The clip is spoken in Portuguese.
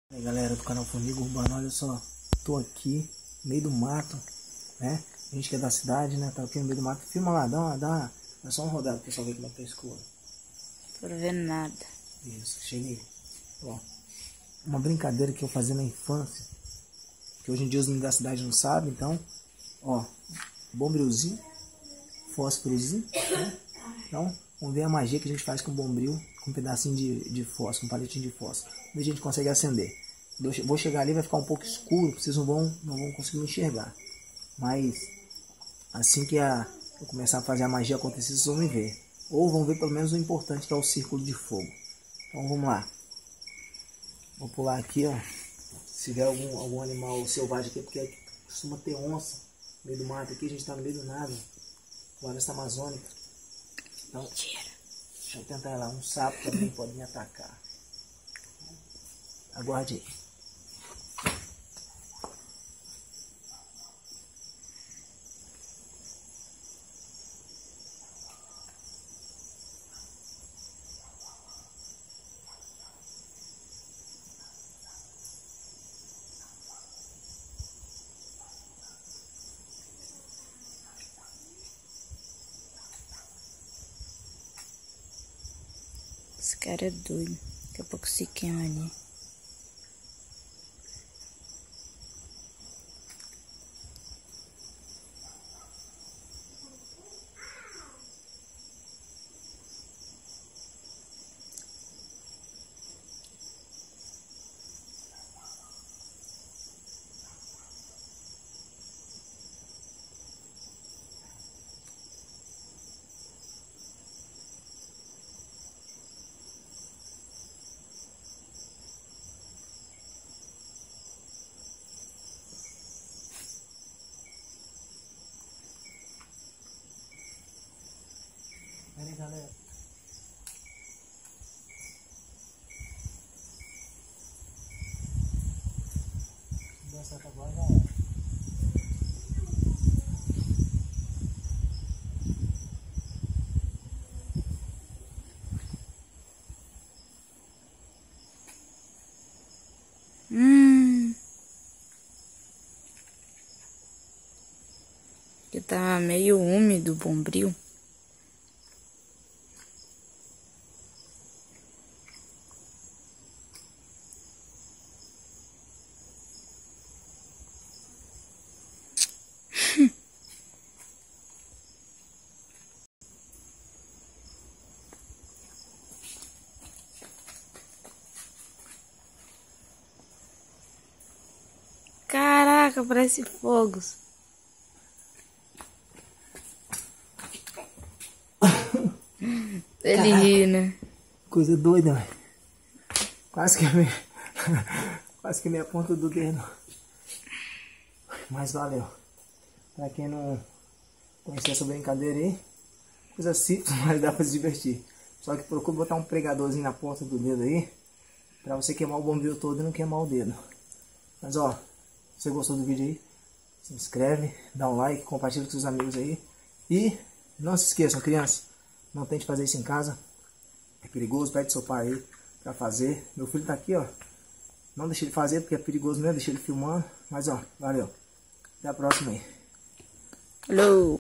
E aí galera do canal Formiga Urbana, olha só, tô aqui no meio do mato, né? A gente que é da cidade, né? Tá aqui no meio do mato. Filma lá, dá só uma rodada pro pessoal ver como é que tá escuro. Tô vendo nada. Isso, cheguei. Ó, uma brincadeira que eu fazia na infância, que hoje em dia os meninos da cidade não sabem, então, ó, bombrilzinho, fósforozinho, né? Então, vamos ver a magia que a gente faz com o bombril, com um pedacinho de fósforo, um palitinho de fósforo. A gente consegue acender. Vou chegar ali, vai ficar um pouco escuro, vocês não vão conseguir me enxergar. Mas assim que eu começar a fazer a magia acontecer, vocês vão me ver. Ou vão ver pelo menos o importante, que é o círculo de fogo. Então vamos lá. Vou pular aqui, ó. Se tiver algum animal selvagem aqui, porque aqui costuma ter onça no meio do mato. Aqui a gente tá no meio do nada, floresta amazônica. Então, Mentira. deixa eu tentar ir lá. Um sapo também pode me atacar. Aguarde aí. Esse cara é doido. Daqui a pouco se queima ali. Pera aí, galera. Se der certo agora, já é. Que tá meio úmido o bombril. Caraca, parece fogos. Ele Caraca. ri, né? Coisa doida, velho. Quase que quase que minha ponta do dedo. Mas valeu. Pra quem não conhecia essa brincadeira aí, coisa simples, mas dá pra se divertir. Só que procure botar um pregadorzinho na ponta do dedo aí, pra você queimar o bombril todo e não queimar o dedo. Mas ó, se você gostou do vídeo aí, se inscreve, dá um like, compartilha com seus amigos aí. E não se esqueçam, crianças, não tente fazer isso em casa. É perigoso, pede seu pai aí pra fazer. Meu filho tá aqui, ó. Não deixe ele fazer porque é perigoso mesmo, deixa ele filmando. Mas ó, valeu. Até a próxima aí. Falou.